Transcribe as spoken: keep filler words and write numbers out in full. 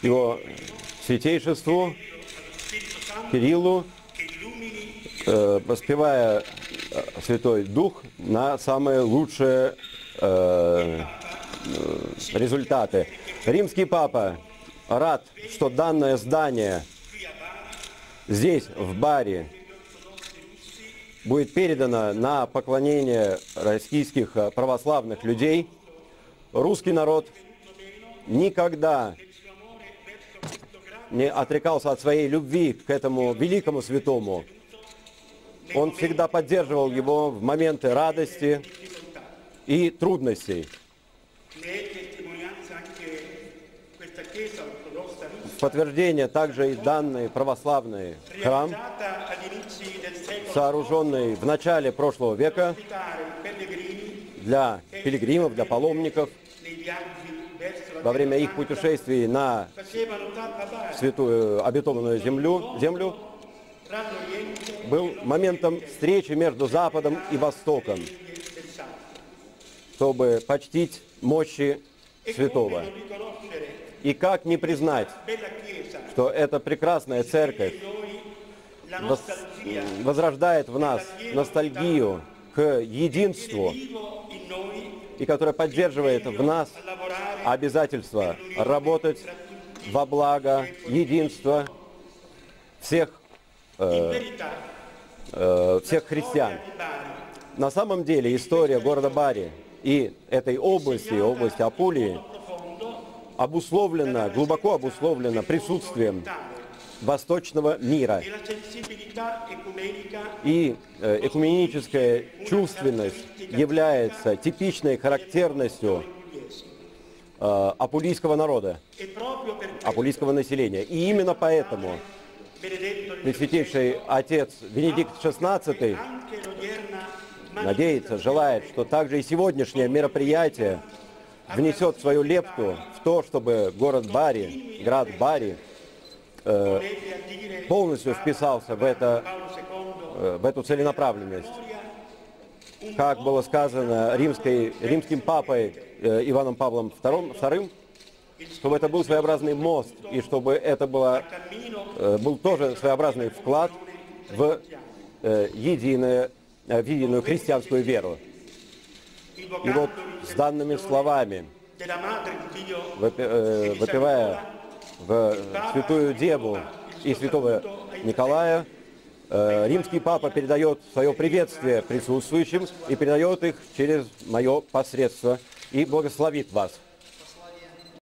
его святейшеству Кириллу, э, воспевая Святой Дух на самые лучшие э, результаты. Римский папа рад, что данное здание здесь, в Бари, будет передано на поклонение российских православных людей. Русский народ никогда не отрекался от своей любви к этому великому святому. Он всегда поддерживал его в моменты радости и трудностей. В подтверждение также и данный православный храм, сооруженный в начале прошлого века для пилигримов, для паломников, во время их путешествий на святую обетованную землю, землю, был моментом встречи между Западом и Востоком, чтобы почтить мощи святого. И как не признать, что эта прекрасная церковь возрождает в нас ностальгию к единству, и которая поддерживает в нас обязательство работать во благо единства всех, э, э, всех христиан. На самом деле история города Бари и этой области, области Апулии, обусловлена, глубоко обусловлена присутствием восточного мира. И э, экуменическая чувственность является типичной характерностью э, апулийского народа, апулийского населения. И именно поэтому Пресвятейший Отец Венедикт шестнадцатый надеется, желает, что также и сегодняшнее мероприятие внесет свою лепту в то, чтобы город Бари, град Бари, э, полностью вписался в, это, э, в эту целенаправленность. Как было сказано римской, римским папой э, Иваном Павлом вторым, чтобы это был своеобразный мост, и чтобы это было, э, был тоже своеобразный вклад в, э, единое, э, в единую христианскую веру. И вот с данными словами, вопевая в Святую Деву и Святого Николая, римский папа передает свое приветствие присутствующим и передает их через мое посредство и благословит вас.